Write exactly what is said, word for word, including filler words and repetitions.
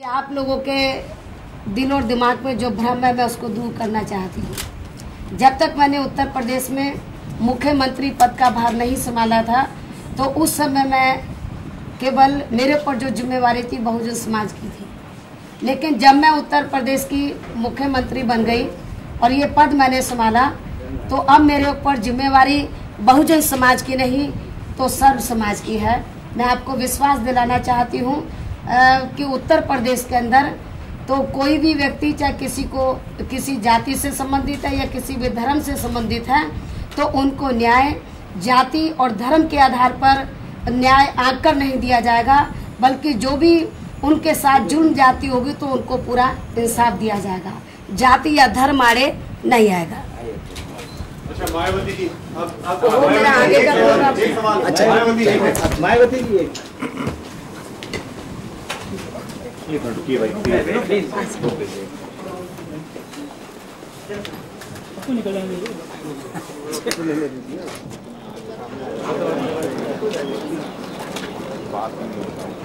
आप लोगों के दिल और दिमाग में जो भ्रम है मैं उसको दूर करना चाहती हूँ। जब तक मैंने उत्तर प्रदेश में मुख्यमंत्री पद का भार नहीं संभाला था तो उस समय मैं केवल मेरे ऊपर जो जिम्मेवारी थी बहुजन समाज की थी। लेकिन जब मैं उत्तर प्रदेश की मुख्यमंत्री बन गई और ये पद मैंने संभाला तो अब मेरे ऊपर जिम्मेवारी बहुजन समाज की नहीं तो सर्व समाज की है। मैं आपको विश्वास दिलाना चाहती हूँ कि उत्तर प्रदेश के अंदर तो कोई भी व्यक्ति चाहे किसी को किसी जाति से संबंधित है या किसी भी धर्म से संबंधित है तो उनको न्याय जाति और धर्म के आधार पर न्याय आंक कर नहीं दिया जाएगा, बल्कि जो भी उनके साथ जुल्म जाति होगी तो उनको पूरा इंसाफ दिया जाएगा। जाति या धर्म आड़े नहीं आएगा। अच्छा मायावती जी, अब आप वो मेरा आगे का प्रोग्राम। एक सवाल। अच्छा मायावती जी, मायावती जी एक एक मिनट की भाई प्लीज आपको निकल जाएंगे बात नहीं